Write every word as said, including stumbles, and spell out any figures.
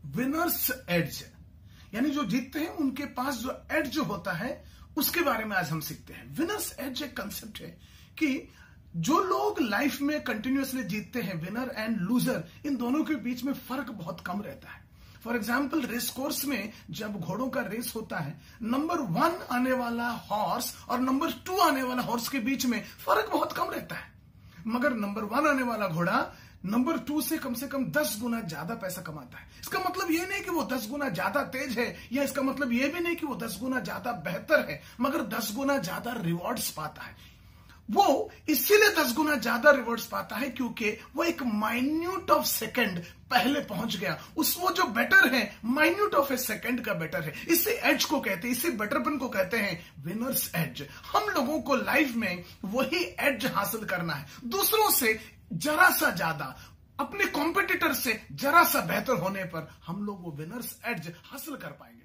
Winners edge, यानी जो जीतते हैं उनके पास जो एड्ज होता है उसके बारे में आज हम सीखते हैं। विनर्स एड्ज एक कंसेप्ट है कि जो लोग लाइफ में कंटिन्यूअसली जीतते हैं, विनर एंड लूजर, इन दोनों के बीच में फर्क बहुत कम रहता है। फॉर एग्जाम्पल, रेस कोर्स में जब घोड़ों का रेस होता है, नंबर वन आने वाला हॉर्स और नंबर टू आने वाला हॉर्स के बीच में फर्क बहुत कम रहता है, मगर नंबर वन आने वाला घोड़ा नंबर टू से कम से कम दस गुना ज्यादा पैसा कमाता है। इसका मतलब ये नहीं कि वो दस गुना ज्यादा तेज है, या इसका मतलब ये भी नहीं कि वो दस गुना ज्यादा बेहतर है, मगर दस गुना ज्यादा रिवॉर्ड्स पाता है। वो इसीलिए दस गुना ज्यादा रिवॉर्ड्स पाता है क्योंकि वो एक माइन्यूट ऑफ सेकंड पहले पहुंच गया। उस वो जो बेटर है, माइन्यूट ऑफ ए सेकंड का बेटर है। इसे एज को कहते हैं, इसे बेटरपन को कहते हैं विनर्स एज। हम लोगों को लाइफ में वही एज हासिल करना है, दूसरों से जरा सा ज्यादा, अपने कॉम्पिटिटर से जरा सा बेहतर होने पर हम लोग वो विनर्स एज हासिल कर पाएंगे।